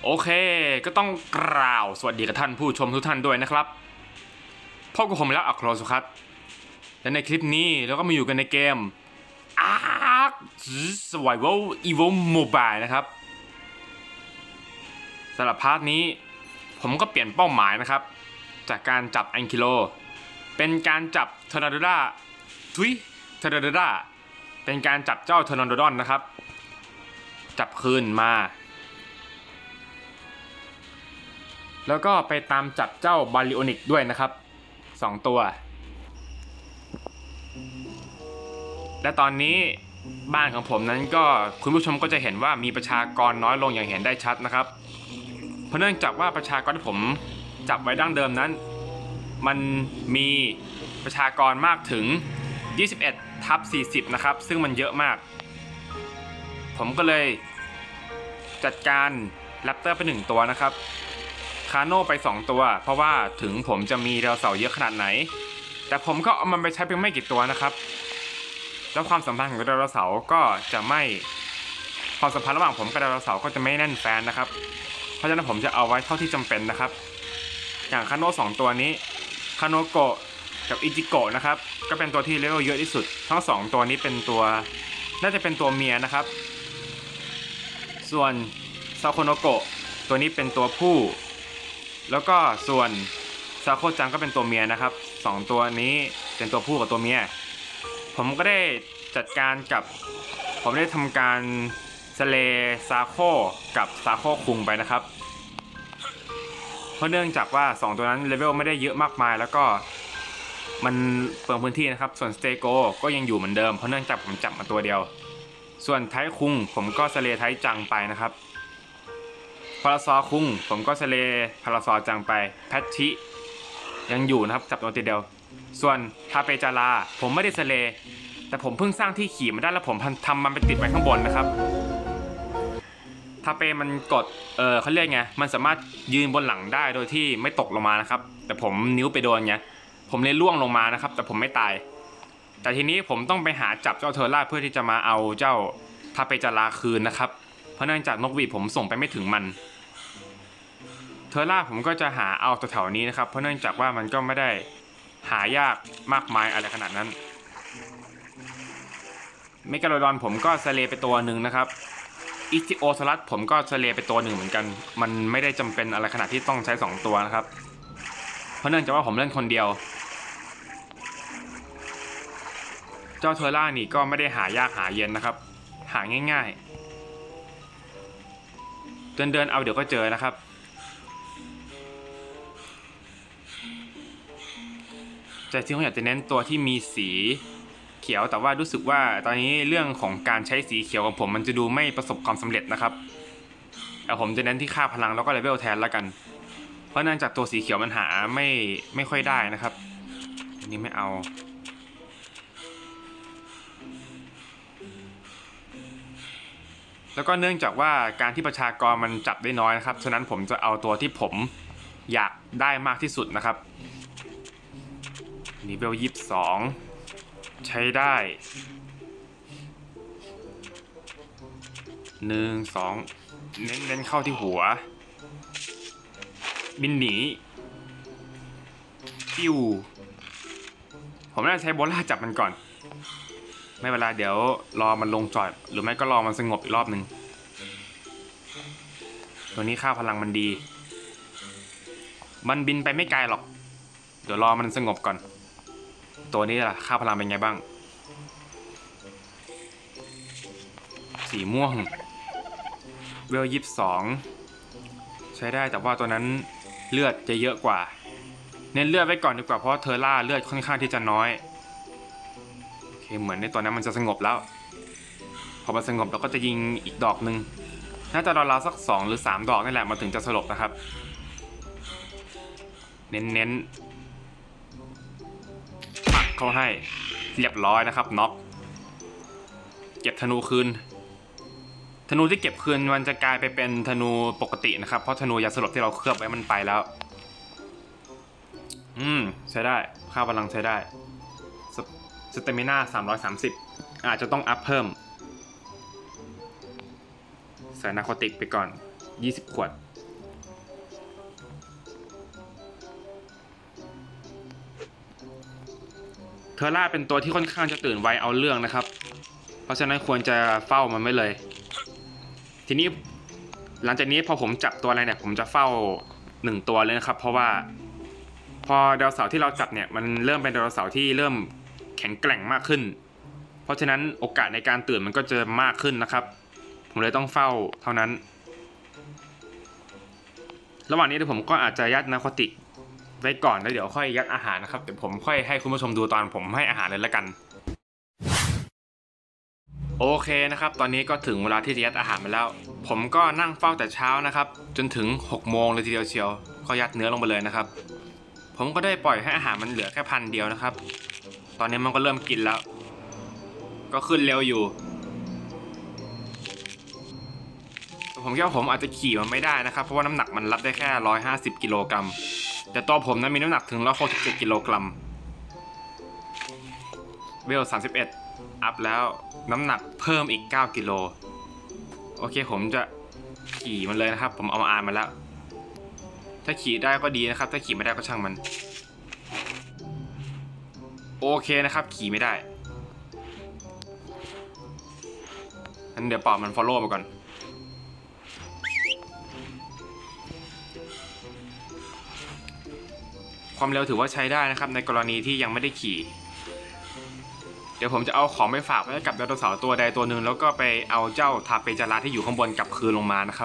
โอเคก็ต้องกล่าวสวัสดีกับท่านผู้ชมทุกท่านด้วยนะครับพบกับผมแล้วอัครสุขัตและในคลิปนี้เราก็มาอยู่กันในเกม Ark Survival Evo Mobile นะครับสำหรับพาร์ทนี้ผมก็เปลี่ยนเป้าหมายนะครับจากการจับแองคิโลเป็นการจับเทอร์นาโดดาเป็นการจับเจ้าเทอร์นาโดดอนนะครับจับคืนมาแล้วก็ไปตามจับเจ้าบาริโอนิกด้วยนะครับ2ตัวและตอนนี้บ้านของผมนั้นก็คุณผู้ชมก็จะเห็นว่ามีประชากรน้อยลงอย่างเห็นได้ชัดนะครับเพราะเนื่องจากว่าประชากรที่ผมจับไว้ดั้งเดิมนั้นมันมีประชากรมากถึง 21/40 นะครับซึ่งมันเยอะมากผมก็เลยจัดการแรปเตอร์ไป1ตัวนะครับคาโน่ไป2ตัวเพราะว่าถึงผมจะมีไดโนเสาร์เยอะขนาดไหนแต่ผมก็เอามันไปใช้เพียงไม่กี่ตัวนะครับแล้วความสัมพันธ์ของไดโนเสาร์ก็จะไม่ความสัมพันธ์ระหว่างผมกับไดโนเสาร์ก็จะไม่แน่นแฟนนะครับเพราะฉะนั้นผมจะเอาไว้เท่าที่จำเป็นนะครับอย่างคาโน่2ตัวนี้คาโนโกะกับอิจิโกะนะครับก็เป็นตัวที่เลเวลเยอะที่สุดทั้ง2ตัวนี้เป็นตัวน่าจะเป็นตัวเมียนะครับส่วนซาโคโนโกะตัวนี้เป็นตัวผู้แล้วก็ส่วนซาโคจังก็เป็นตัวเมียนะครับ2ตัวนี้เป็นตัวผู้กับตัวเมียผมก็ได้จัดการกับผมได้ทำการสเลซาโคกับซาโคคุงไปนะครับเพราะเนื่องจากว่า2ตัวนั้นเลเวลไม่ได้เยอะมากมายแล้วก็มันเปลืองพื้นที่นะครับส่วนสเตโกก็ยังอยู่เหมือนเดิมเพราะเนื่องจากผมจับมาตัวเดียวส่วนไทคุงผมก็สเลไทจังไปนะครับพาราซอคุงผมก็สเลพาราซอจังไปแพทชิยังอยู่นะครับจับตัวเดียวส่วนทาเปจาราผมไม่ได้สเลแต่ผมเพิ่งสร้างที่ขี่มาได้แล้วผมทำมันไปติดไว้ข้างบนนะครับทาเปมันกดเขาเรียกไงมันสามารถยืนบนหลังได้โดยที่ไม่ตกลงมานะครับแต่ผมนิ้วไปโดนไงผมเลยล่วงลงมานะครับแต่ผมไม่ตายแต่ทีนี้ผมต้องไปหาจับเจ้าเทอร่าเพื่อที่จะมาเอาเจ้าทาเปจาราคืนนะครับเพราะเนื่องจากนกหวีดผมส่งไปไม่ถึงมันเทอร่าผมก็จะหาเอาแถวๆนี้นะครับเพราะเนื่องจากว่ามันก็ไม่ได้หายากมากมายอะไรขนาดนั้นเมกาโลดอนผมก็สเลไปตัวหนึ่งนะครับอิจิโอซารัสผมก็สเลไปตัวหนึ่งเหมือนกันมันไม่ได้จำเป็นอะไรขนาดที่ต้องใช้2ตัวนะครับเพราะเนื่องจากว่าผมเล่นคนเดียวเจ้าเทอร่านี่ก็ไม่ได้หายากหาเย็นนะครับหาง่ายๆเดินเอาเดี๋ยวก็เจอนะครับแต่ที่ผมอยากจะเน้นตัวที่มีสีเขียวแต่ว่ารู้สึกว่าตอนนี้เรื่องของการใช้สีเขียวของผมมันจะดูไม่ประสบความสำเร็จนะครับแต่ผมจะเน้นที่ค่าพลังแล้วก็เลเวลแทนแล้วกันเพราะเนื่องจากตัวสีเขียวมันหาไม่ค่อยได้นะครับอันนี้ไม่เอาแล้วก็เนื่องจากว่าการที่ประชากรมันจับได้น้อยนะครับฉะนั้นผมจะเอาตัวที่ผมอยากได้มากที่สุดนะครับเลเวล22ใช้ได้1 2เน้นเข้าที่หัวบินหนีปิ้วผมน่าจะใช้โบล่าจับมันก่อนไม่เวลาเดี๋ยวรอมันลงจอดหรือไม่ก็รอมันสงบอีกรอบนึงตัวนี้ค่าพลังมันดีมันบินไปไม่ไกลหรอกเดี๋ยวรอมันสงบก่อนตัวนี้ล่ะค่าพลังเป็นไงบ้างสีม่วงเวล22ใช้ได้แต่ว่าตัวนั้นเลือดจะเยอะกว่าเน้นเลือดไว้ก่อนดีกว่าเพราะเทอร่าเลือดค่อนข้างที่จะน้อยโอเคเหมือนในตัวนั้นมันจะสงบแล้วพอมันสงบเราก็จะยิงอีกดอกหนึ่งน่าจะราวๆสัก2 หรือ 3ดอกนี่แหละมาถึงจะสลบนะครับเน้นปักเข้าให้เรียบร้อยนะครับน็อกเก็บธนูคืนธนูที่เก็บคืนมันจะกลายไปเป็นธนูปกตินะครับเพราะธนูยาสลบที่เราเคลือบไว้มันไปแล้วใช้ได้ค่าพลังใช้ได้สเตมิน่า330อาจจะต้องอัพเพิ่มใส่นาโคติกไปก่อน20 ขวดอร่าเป็นตัวที่ค่อนข้างจะตื่นไวเอาเรื่องนะครับเพราะฉะนั้นควรจะเฝ้ามันไม่เลยทีนี้หลังจากนี้พอผมจับตัวอะไรเนี่ยผมจะเฝ้า1ตัวเลยนะครับเพราะว่าพอไดโนเสาร์ที่เราจับเนี่ยมันเริ่มเป็นไดโนเสาร์ที่เริ่มแข็งแกร่งมากขึ้นเพราะฉะนั้นโอกาสในการตื่นมันก็จะมากขึ้นนะครับผมเลยต้องเฝ้าเท่านั้นระหว่างนี้เดี๋ยวผมก็อาจจะยัดนาร์โคติกไว้ก่อนแล้วเดี๋ยวค่อยยัดอาหารนะครับเดี๋ยวผมค่อยให้คุณผู้ชมดูตอนผมให้อาหารเลยละกันโอเคนะครับตอนนี้ก็ถึงเวลาที่จะยัดอาหารมาแล้วผมก็นั่งเฝ้าแต่เช้านะครับจนถึง6 โมงเลยทีเดียวเชียวก็ยัดเนื้อลงไปเลยนะครับผมก็ได้ปล่อยให้อาหารมันเหลือแค่1,000 เดียวนะครับตอนนี้มันก็เริ่มกินแล้วก็ขึ้นเร็วอยู่ผมคิดว่าผมอาจจะขี่มันไม่ได้นะครับเพราะว่าน้ำหนักมันรับได้แค่150 กิโลกรัมแต่ตัวผมนั้นมีน้ำหนักถึง167 กิโลกรัมเวล31อัพแล้วน้ำหนักเพิ่มอีก9 กิโลโอเคผมจะขี่มันเลยนะครับผมเอามาอ่านมาแล้วถ้าขี่ได้ก็ดีนะครับถ้าขี่ไม่ได้ก็ช่างมันโอเคนะครับขี่ไม่ได้งั้นเดี๋ยวปล่อยมัน follow มาก่อนความเร็วถือว่าใช้ได้นะครับในกรณีที่ยังไม่ได้ขี่เดี๋ยวผมจะเอาของไปฝากไว้กับไดโนเสาร์ตัวใดตัวหนึ่งแล้วก็ไปเอาเจ้าทาเปจาราที่อยู่ข้างบนกลับคืนลงมานะครับ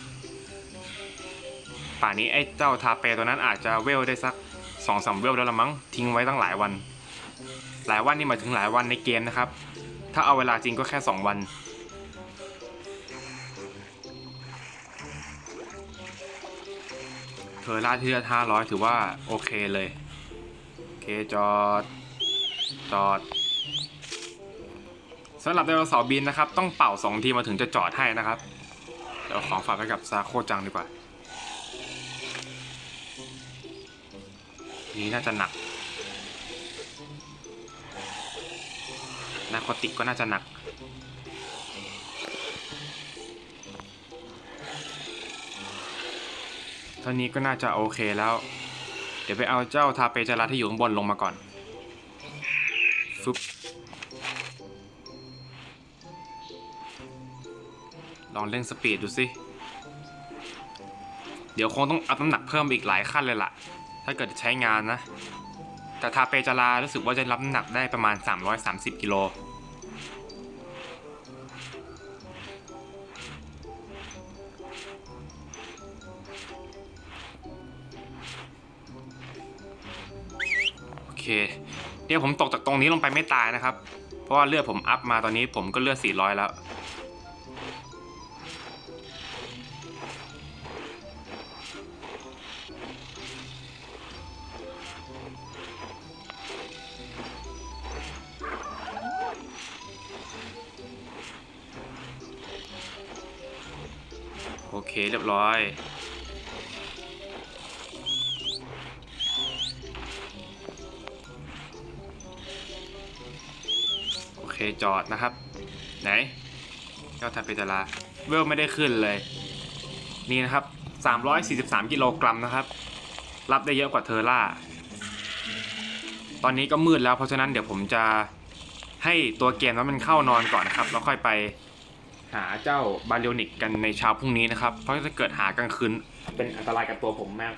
ป่านนี้ไอ้เจ้าทาเปตัวนั้นอาจจะเวลได้สัก2-3 เวลแล้วละมั้งทิ้งไว้ตั้งหลายวันนี่หมายถึงหลายวันในเกมนะครับถ้าเอาเวลาจริงก็แค่2 วันเทอร่าที่ละ500ถือว่าโอเคเลยโอเคจอดสำหรับไดโนเสาร์บินนะครับต้องเป่า2 ทีมาถึงจะจอดให้นะครับเดี๋ยวของฝากไปกับซาโคจังดีกว่านี่น่าจะหนักนาร์โคติกก็น่าจะหนักเท่านี้ก็น่าจะโอเคแล้วเดี๋ยวไปเอาเจ้าทาเปจาราที่อยู่ข้างบนลงมาก่อนฟึบลองเร่งสปีดดูสิเดี๋ยวคงต้องอัพน้ำหนักเพิ่มอีกหลายขั้นเลยล่ะถ้าเกิดใช้งานนะแต่ทาเปจารารู้สึกว่าจะรับน้ำหนักได้ประมาณ330 กิโลโอเคเดี๋ยวผมตกจากตรงนี้ลงไปไม่ตายนะครับเพราะว่าเลือดผมอัพมาตอนนี้ผมก็เลือด400แล้วโอเคเรียบร้อยโอเคจอดนะครับไหนเจ้าทาเปจาราเวลไม่ได้ขึ้นเลยนี่นะครับ343 กิโลกรัมนะครับรับได้เยอะกว่าเทอร่าตอนนี้ก็มืดแล้วเพราะฉะนั้นเดี๋ยวผมจะให้ตัวเกมนั้นมันเข้านอนก่อนนะครับแล้วค่อยไปหาเจ้าบาเรียนิกกันในเช้าพรุ่งนี้นะครับเพราะถ้าเกิดหากลางคืนเป็นอันตรายกับตัวผมมาก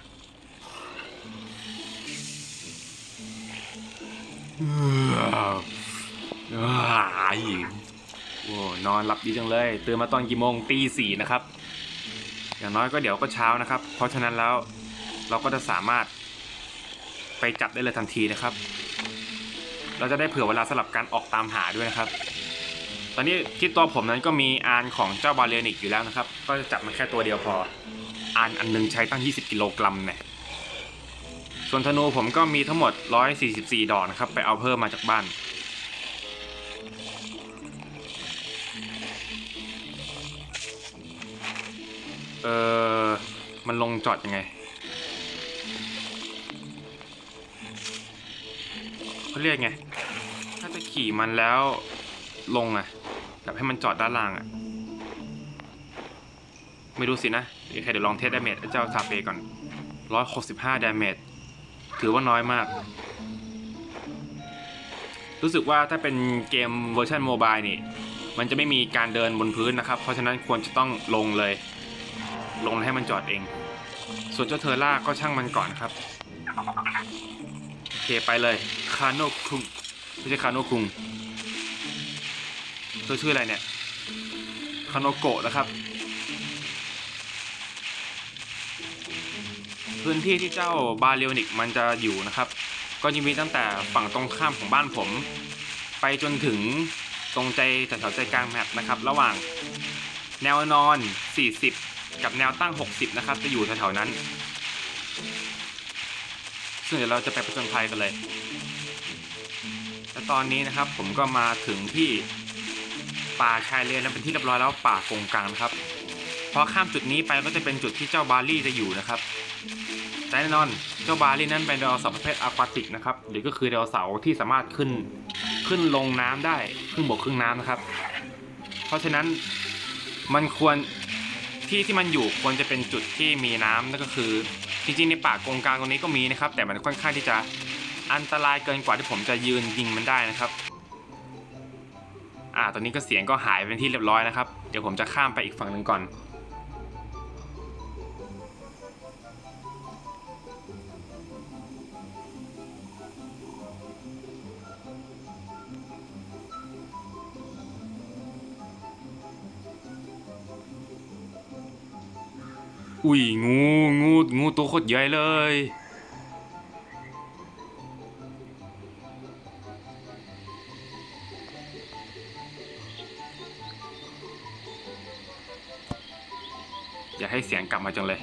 โอ้นอนหลับดีจังเลยตื่นมาตอนกี่โมงตี 4นะครับอย่างน้อยก็เดี๋ยวก็เช้านะครับเพราะฉะนั้นแล้วเราก็จะสามารถไปจับได้เลยทันทีนะครับเราจะได้เผื่อเวลาสำหรับการออกตามหาด้วยนะครับตอนนี้ที่ตัวผมนั้นก็มีอานของเจ้าบาเรียนิกอยู่แล้วนะครับก็จะจับมันแค่ตัวเดียวพออานอันนึงใช้ตั้ง20 กิโลกรัมเนี่ยส่วนธนูผมก็มีทั้งหมด144 ดอกนะครับไปเอาเพิ่มมาจากบ้านมันลงจอดยังไงเขาเรียกไงถ้าจะขี่มันแล้วลงแบบให้มันจอดด้านล่างไม่รู้สินะเดี๋ยวลองเทสดาเมจเจ้าทาเปก่อน165 ดาเมจถือว่าน้อยมากรู้สึกว่าถ้าเป็นเกมเวอร์ชันโมบายนี่มันจะไม่มีการเดินบนพื้นนะครับเพราะฉะนั้นควรจะต้องลงเลยลงให้มันจอดเองส่วนเจ้าเทอร่าก็ช่างมันก่อนครับโอเคไปเลยคาโนคุงไม่ใช่คาโนคุงตัวชื่ออะไรเนี่ยคาโนโกะนะครับพื้นที่ที่เจ้าบาเรียนิกมันจะอยู่นะครับก็จะมีตั้งแต่ฝั่งตรงข้ามของบ้านผมไปจนถึงตรงใจแถวใจกลางแมปนะครับระหว่างแนวนอน40กับแนวตั้ง60นะครับจะอยู่แถวๆนั้นซึ่งเดี๋ยวเราจะไปผจญภัยกันเลยและตอนนี้นะครับผมก็มาถึงที่ป่าชายเลนแล้วเป็นที่เรียบร้อยแล้วป่ากงกลางครับพอข้ามจุดนี้ไปก็จะเป็นจุดที่เจ้าบารี่จะอยู่นะครับแต่แน่นอนเจ้าบารี่นั้นเป็นไดโนเสาร์ประเภทอะควาติกนะครับหรือก็คือไดโนเสาร์ที่สามารถขึ้นลงน้ำได้ครึ่งบกครึ่งน้ำนะครับเพราะฉะนั้นมันควรที่มันอยู่ควรจะเป็นจุดที่มีน้ำนั่นก็คือจริงๆในป่ากงกลางตรงนี้ก็มีนะครับแต่มันค่อนข้างที่จะอันตรายเกินกว่าที่ผมจะยืนยิงมันได้นะครับตอนนี้ก็เสียงก็หายเป็นที่เรียบร้อยนะครับเดี๋ยวผมจะข้ามไปอีกฝั่งหนึ่งก่อนอุ้ยงูตัวโคตรใหญ่เลยอย่าให้เสียงกลับมาจังเลย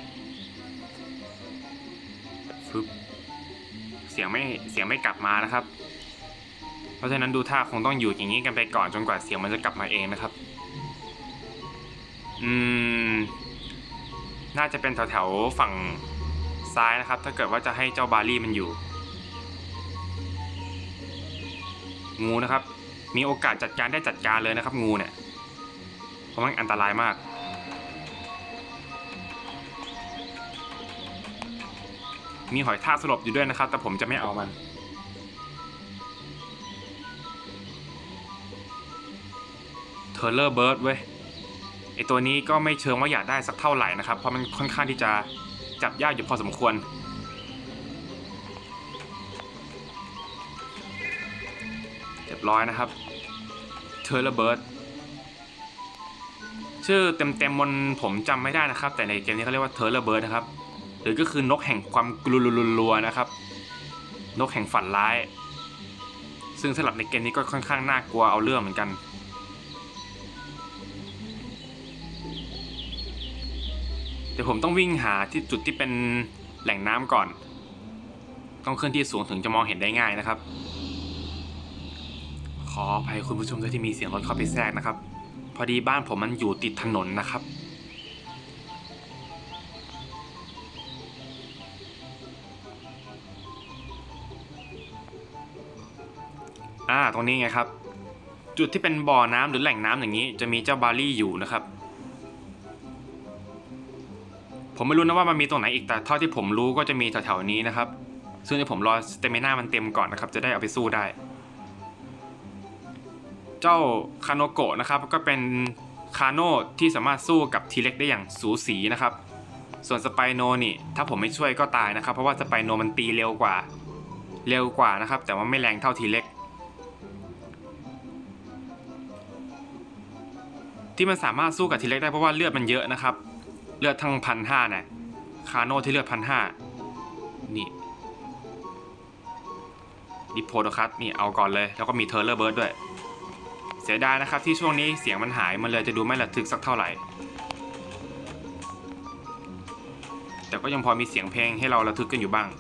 ฟึบเสียงไม่กลับมานะครับเพราะฉะนั้นดูท่าคงต้องอยู่อย่างนี้กันไปก่อนจนกว่าเสียงมันจะกลับมาเองนะครับน่าจะเป็นแถวๆฝั่งซ้ายนะครับถ้าเกิดว่าจะให้เจ้าบารี่มันอยู่งูนะครับมีโอกาสจัดการเลยนะครับงูเนี่ยเพราะมันอันตรายมากมีหอยทากสลบอยู่ด้วยนะครับแต่ผมจะไม่เอามันเทอร์เลอร์เบิร์ดเว้ยไอตัวนี้ก็ไม่เชิงว่าอยากได้สักเท่าไหร่นะครับเพราะมันค่อนข้างที่จะจับยากอยู่พอสมควรเรียบร้อยนะครับเทอร์เลอร์เบิร์ดชื่อเต็มๆผมจำไม่ได้นะครับแต่ในเกมนี้เขาเรียกว่าเทอร์เลอร์เบิร์ดนะครับหรือก็คือนกแห่งความกลัวนะครับนกแห่งฝันร้ายซึ่งสำหรับในเกมนี้ก็ค่อนข้างน่ากลัวเอาเรื่องเหมือนกันเดี๋ยวผมต้องวิ่งหาที่จุดที่เป็นแหล่งน้ำก่อนต้องขึ้นที่สูงถึงจะมองเห็นได้ง่ายนะครับขออภัยคุณผู้ชมด้วยที่มีเสียงรถเข้าไปแทรกนะครับพอดีบ้านผมมันอยู่ติดถนนนะครับตรงนี้ไงครับจุดที่เป็นบ่อน้ำหรือแหล่งน้ำอย่างนี้จะมีเจ้าบารี่อยู่นะครับผมไม่รู้นะว่ามันมีตรงไหนอีกแต่เท่าที่ผมรู้ก็จะมีแถวๆนี้นะครับซึ่งเดี๋ยวผมรอสเตมิน่ามันเต็มก่อนนะครับจะได้เอาไปสู้ได้เจ้าคาโนโกะนะครับก็เป็นคาโน่ที่สามารถสู้กับทีเล็กได้อย่างสูสีนะครับส่วนสไปโนนี่ถ้าผมไม่ช่วยก็ตายนะครับเพราะว่าสไปโนมันตีเร็วกว่านะครับแต่ว่าไม่แรงเท่าทีเล็กที่มันสามารถสู้กับทีเล็กได้เพราะว่าเลือดมันเยอะนะครับเลือดทั้ง1,500นะคาโน่ที่เลือด1,500นี่ดิโพโดคัสนี่เอาก่อนเลยแล้วก็มีเทอร์เลอร์เบิร์ดด้วยเสียดายนะครับที่ช่วงนี้เสียงมันหายมันเลยจะดูไม่ระทึกสักเท่าไหร่แต่ก็ยังพอมีเสียงเพลงให้เราระทึกกันอยู่บ้าง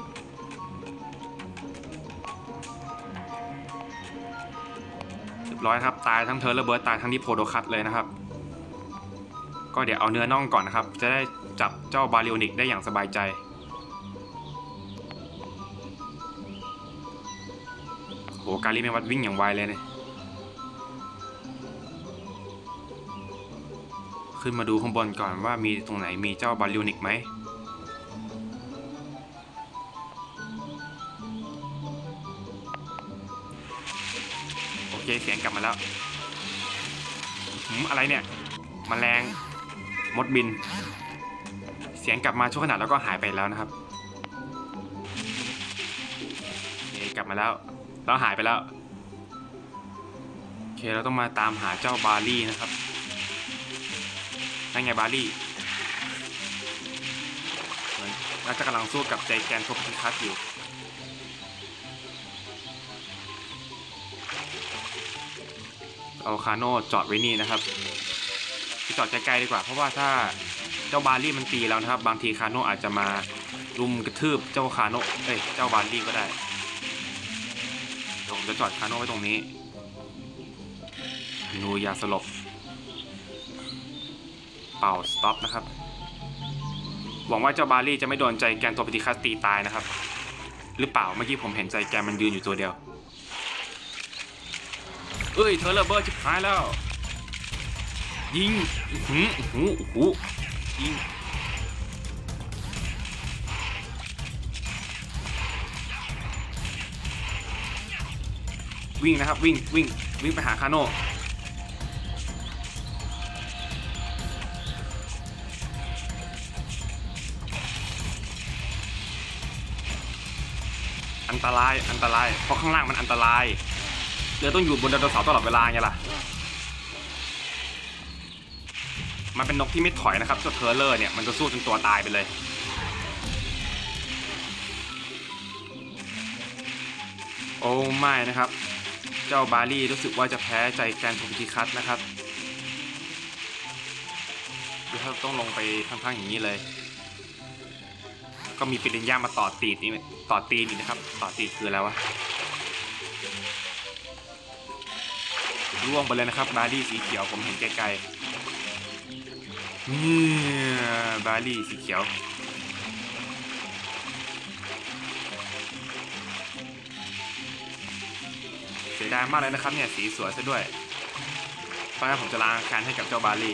เรียบร้อยครับตายทั้งเทอร์เลอร์เบิร์ดตายทั้งดิโพโดคัสเลยนะครับก็เดี๋ยวเอาเนื้อน่องก่อนนะครับจะได้จับเจ้าบาริโอนิกได้อย่างสบายใจโหการีแมงวัดวิ่งอย่างไวเลยเนี่ยขึ้นมาดูข้างบนก่อนว่ามีตรงไหนมีเจ้าบาริโอนิกไหมเสียงกลับมาแล้วอะไรเนี่ยแมลงมดบินเสียงกลับมาชั่วขณะแล้วก็หายไปแล้วนะครับกลับมาแล้วหายไปแล้วโอเคเราต้องมาตามหาเจ้าบาลี่นะครับนั่นไงบาลี่น่าจะกำลังสู้กับใจแกนโทพิคัสอยู่เอาคาโน่จอดไว้นี่นะครับจอดไกลๆดีกว่าเพราะว่าถ้าเจ้าบาลี่มันตีแล้วนะครับบางทีคาโน่อาจจะมารุมกระทืบเจ้าคาโน่เจ้าบาลี่ก็ได้เดี๋ยวผมจะจอดคาโน่ไว้ตรงนี้นูยาสลบเป่าสต็อปนะครับหวังว่าเจ้าบาลี่จะไม่โดนใจแกนตัวปฏิคัสตีตายนะครับหรือเปล่าเมื่อกี้ผมเห็นใจแกนมันยืนอยู่ตัวเดียวเทอร์เลเบอร์ชิบหายแล้วยิงยิงวิ่งนะครับวิ่งไปหาคาโน่อันตรายเพราะข้างล่างมันอันตรายเรือต้องอยู่บนไดโนเสาร์ตลอดเวลาไงล่ะมันเป็นนกที่ไม่ถอยนะครับเจ้าเทอร์เลอร์เนี่ยมันจะสู้จนตัวตายไปเลยโอ้ไม่นะครับเจ้าบาลี่รู้สึกว่าจะแพ้ใจแกนโทพิคัสนะครับเดี๋ยวต้องลงไปข้างๆอย่างนี้เลยก็มีปิรินย่ามาต่อตีนนี่นะครับต่อตีนคืออะไรวะร่วงไปเลยนะครับบาลี่สีเขียวผมเห็นไกลๆนี่บาลี่สีเขียวเสียดายมากเลยนะครับเนี่ยสีสวยซะด้วยเพราะงั้นผมจะล้างแค้นให้กับเจ้าบาลี่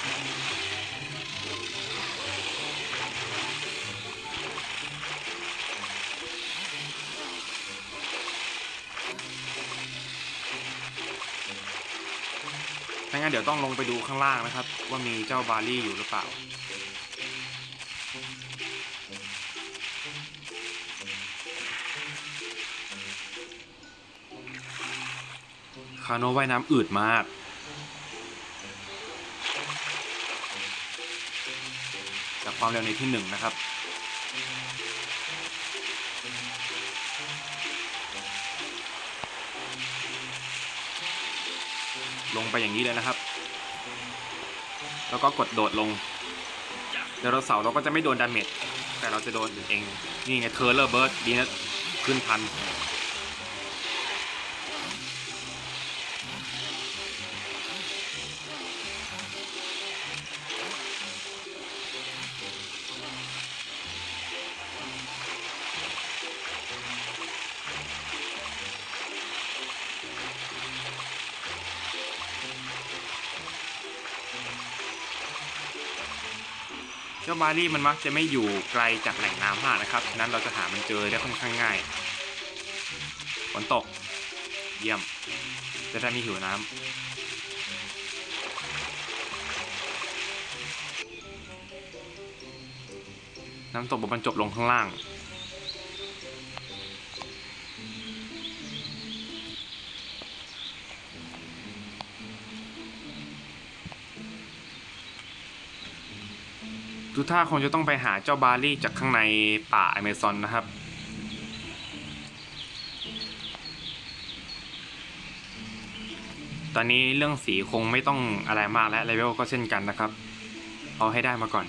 งั้นเดี๋ยวต้องลงไปดูข้างล่างนะครับว่ามีเจ้าบาลี่อยู่หรือเปล่าคาโน่ว่ายน้ำอืดมากจากความเร็วในที่1นะครับลงไปอย่างนี้เลยนะครับแล้วก็กดโดดลงไดโนเสาร์เราก็จะไม่โดนดาเมจแต่เราจะโดนเองนี่ไงเทอร์เลอร์เบิร์ดดีนะขึ้นทันเจ้าบาลี่มันมักจะไม่อยู่ไกลจากแหล่งน้ำมากนะครับฉะนั้นเราจะหามันเจอได้ค่อนข้างง่ายฝนตกเยี่ยมจะได้ไม่หิวน้ำตกบรรจบลงข้างล่างดูท่าคงจะต้องไปหาเจ้าบาลี่จากข้างในป่าอเมซอนนะครับตอนนี้เรื่องสีคงไม่ต้องอะไรมากและเลเวลก็เช่นกันนะครับเอาให้ได้มาก่อน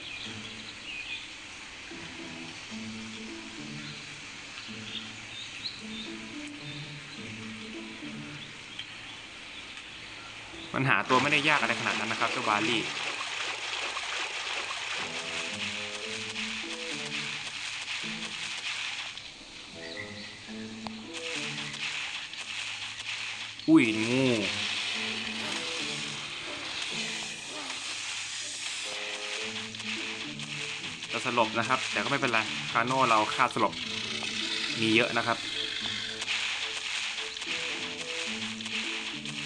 มันหาตัวไม่ได้ยากอะไรขนาดนั้นนะครับเจ้าบาลี่อุ้ยงูจะสลบนะครับแต่ก็ไม่เป็นไรคาโน่เราฆ่าสลบมีเยอะนะครับ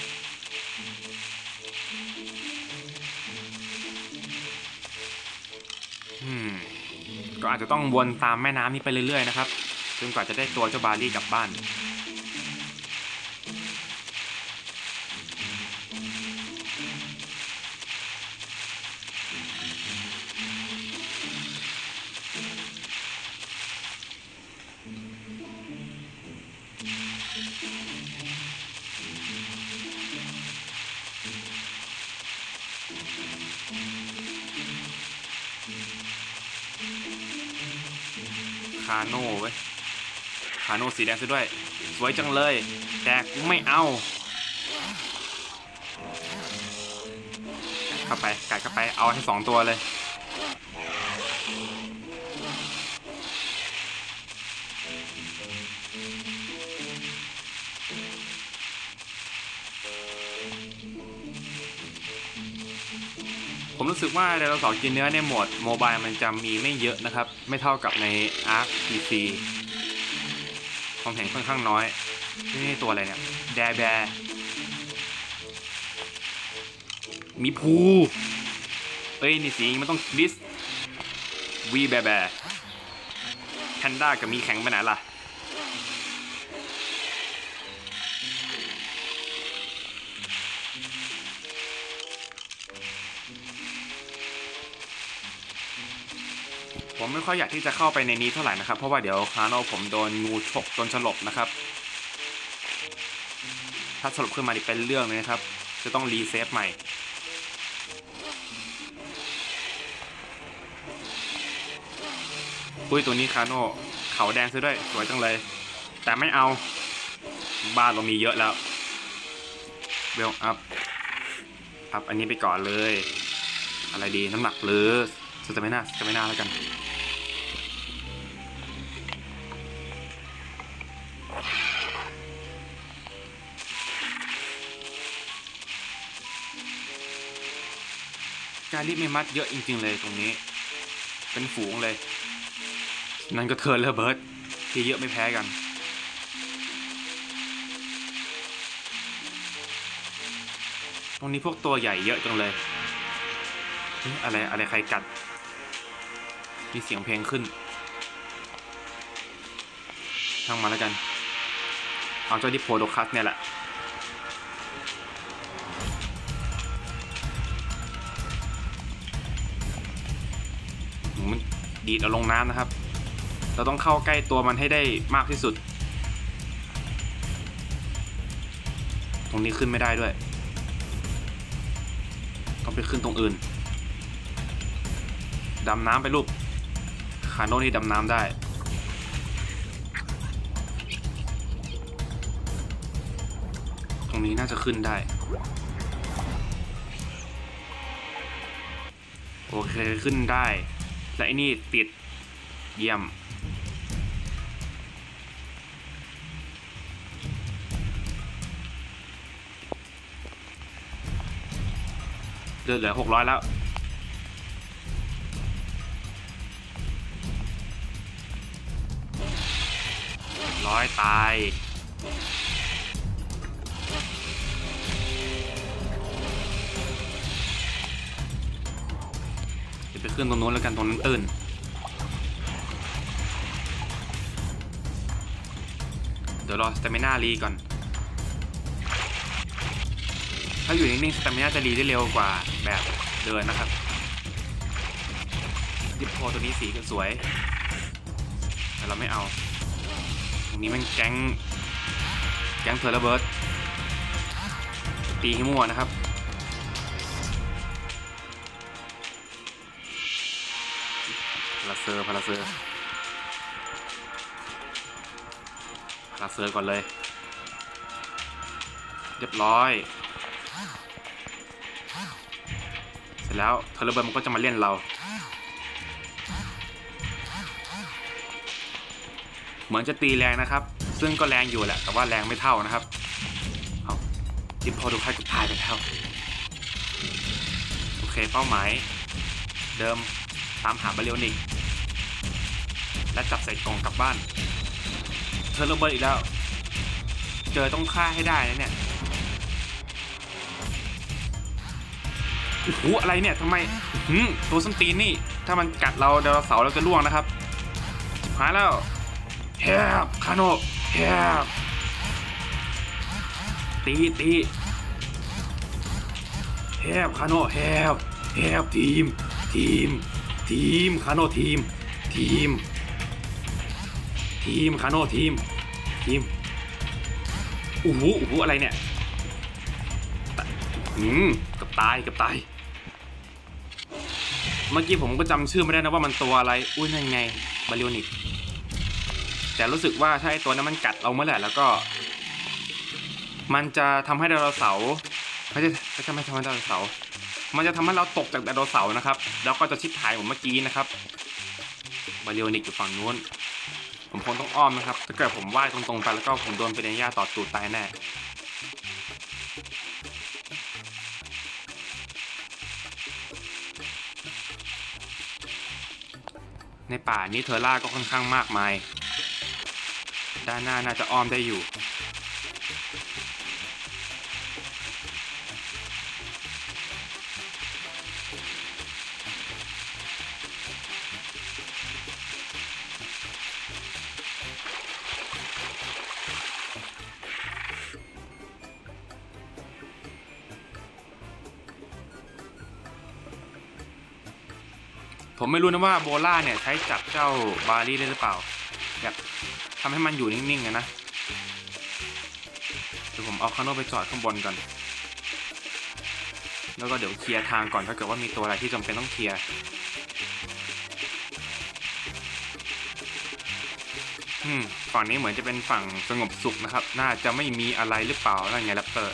ก็อาจจะต้องวนตามแม่น้ำนี้ไปเรื่อยๆนะครับจนกว่าจะได้ตัวเจ้าบารี่กลับบ้านคาโน่เว้ยคาโน่สีแดงซะด้วยสวยจังเลยแต่กูไม่เอาเข้าไปกัดเข้าไปเอาให้2 ตัวเลยผมรู้สึกว่าไดโนเสาร์กินเนื้อในโหมดโมบายมันจะมีไม่เยอะนะครับไม่เท่ากับใน Ark PC ผมเห็นค่อนข้างน้อยนี่ตัวอะไรเนี่ยแดแบร์มีพูเอ้ยนี่สีมันต้องดิสวีแบแบร์แพนด้ากับมีแข็งไปไหนล่ะผมไม่ค่อยอยากที่จะเข้าไปในนี้เท่าไหร่นะครับเพราะว่าเดี๋ยวคาโน่ผมโดนงูฉกจนสลบนะครับถ้าสลบขึ้นมาดิเป็นเรื่องเลยนะครับจะต้องรีเซ็ตใหม่อุ้ยตัวนี้คาโน่เขาแดงซะด้วยสวยจังเลยแต่ไม่เอาบ้านเรามีเยอะแล้วเวลอัพอันนี้ไปก่อนเลยอะไรดีน้ำหนักหรือสเตมิน่าแล้วกันการรีบไม่มัดเยอะจริงๆเลยตรงนี้เป็นฝูงเลยนั่นก็เทิร์นเลเบิร์ดที่เยอะไม่แพ้กันตรงนี้พวกตัวใหญ่เยอะจังเลยอะไรใครกัดมีเสียงเพลงขึ้นช่างมาแล้วกันเอาเจ้าดิโพโดคัสเนี่ยแหละมันดีดเอาลงน้ำนะครับเราต้องเข้าใกล้ตัวมันให้ได้มากที่สุดตรงนี้ขึ้นไม่ได้ด้วยต้องไปขึ้นตรงอื่นดำน้ำไปลูกคาโน่นี่ดำน้ำได้ตรงนี้น่าจะขึ้นได้โอเคขึ้นได้และไอ้นี่ติดเยี่ยมเลือดเหลือ600แล้วตายเดี๋ยวไปขึ้นตรงนู้นแล้วกันตรงนั้นตื่นเดี๋ยวรอสเตมิน่ารีก่อนถ้าอยู่นิ่งๆสเตมิน่าจะรีได้เร็วกว่าแบบเดินนะครับดิปโพตัวนี้สีก็สวยแต่เราไม่เอาตรงนี้มันแก๊งเทอร์ระเบิร์ดตีให้มั่วนะครับพาราเซอร์ก่อนเลยเรียบร้อยเสร็จแล้วเทอร์ระเบิร์ดมันก็จะมาเล่นเราเหมือนจะตีแรงนะครับซึ่งก็แรงอยู่แหละแต่ว่าแรงไม่เท่านะครับเอาจิบพอดูใครกูตายไปแล้วโอเคเป้าหมายเดิมตามหาบาเรียนิกและจับใส่กล่องกลับบ้านเทอร์ระเบิร์ดอีกแล้วเจอต้องฆ่าให้ได้นะเนี่ยโอ้โหอะไรเนี่ยทำไมตัวส้นตีนนี่ถ้ามันกัดเราไดโนเสาร์เราจะล่วงนะครับหายแล้วแฮบคาโนแฮบตีแฮบคาโนแฮบทีมคาโนทีมคาโนทีมอู้หูอะไรเนี่ยกับตายเมื่อกี้ผมก็จำชื่อไม่ได้นะว่ามันตัวอะไรอุ้ยนั่นไงบาริโอนิกแต่รู้สึกว่าถ้าไอตัวนั้นมันกัดเราเมื่อไหร่แล้วก็มันจะทำให้ไดโนเสาร์ไม่ทำให้ไดโนเสาร์มันจะทำให้เราตกจากไดโนเสาร์นะครับแล้วก็จะชิบหายเหมือนเมื่อกี้นะครับบาริโอนิกอยู่ฝั่งนู้นผมคงต้องอ้อมนะครับถ้าเกิดผมว่ายตรงๆไปแล้วก็ผมโดนเปเนย่าต่อตูดตายแน่ในป่านี้เทอร่าก็ค่อนข้างมากมายด้านหน้าน่าจะอ้อมได้อยู่ผมไม่รู้นะว่าโบล่าเนี่ยใช้จับเจ้าบารี่ได้หรือเปล่าแบบทำให้มันอยู่นิ่งๆนะเดี๋ยวผมเอาคาโน่ไปจอดข้างบนก่อนแล้วก็เดี๋ยวเคลียร์ทางก่อนถ้าเกิดว่ามีตัวอะไรที่จำเป็นต้องเคลียร์ฝั่งนี้เหมือนจะเป็นฝั่งสงบสุขนะครับน่าจะไม่มีอะไรหรือเปล่านั่นไงแรปเตอร์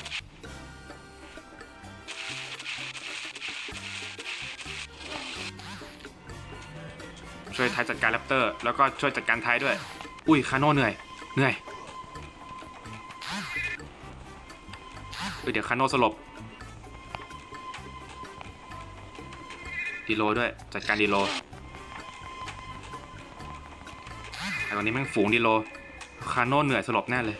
ช่วยไทยจัดการแรปเตอร์แล้วก็ช่วยจัดการไทยด้วยอุ้ยคาโน่เหนื่อยเดี๋ยวคาโน่สลบดีโลด้วยจัดการดีโลไอ้ตอนนี้แม่งฝูงดีโลคาโน่เหนื่อยสลบแน่เลย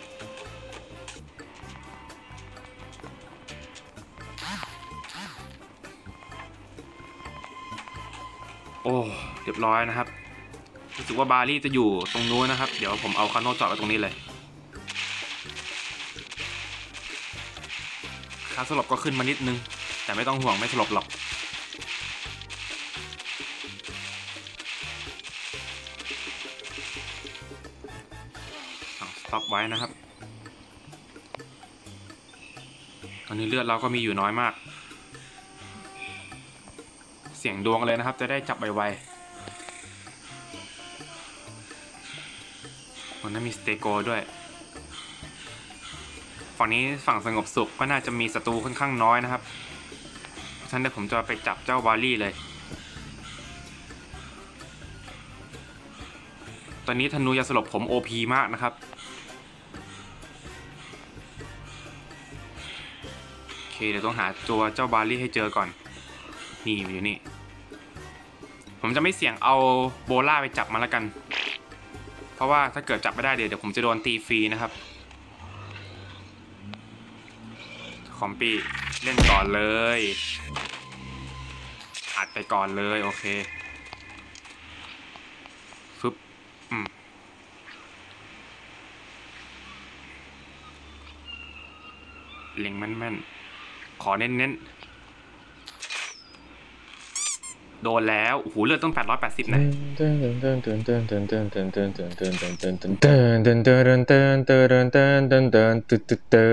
โอ้เรียบร้อยนะครับรู้สึกว่าบารี่จะอยู่ตรงนู้นนะครับเดี๋ยวผมเอาคาโน่จอดไว้ตรงนี้เลยค่าสลบก็ขึ้นมานิดนึงแต่ไม่ต้องห่วงไม่สลบหรอกสต็อปไว้นะครับตอนนี้เลือดเราก็มีอยู่น้อยมากเสี่ยงดวงเลยนะครับจะได้จับไวๆวันนั้นมีสเตโกด้วยฝั่งนี้ฝั่งสงบสุขก็น่าจะมีศัตรูค่อนข้างน้อยนะครับเพราะฉะนั้นเดี๋ยวผมจะไปจับเจ้าบารี่เลยตอนนี้ธนูยาสลบผม OP มากนะครับโอเคเดี๋ยวต้องหาตัวเจ้าบารี่ให้เจอก่อนนี่อยู่นี่ผมจะไม่เสี่ยงเอาโบล่าไปจับมาแล้วกันเพราะว่าถ้าเกิดจับไม่ได้เดี๋ยวผมจะโดนตีฟรีนะครับคอมปี้เล่นก่อนเลยอัดไปก่อนเลยโอเคฟึบเล็งแม่นๆขอเน้นโดนแล้วโอ้โหเลือดต้อง880นะ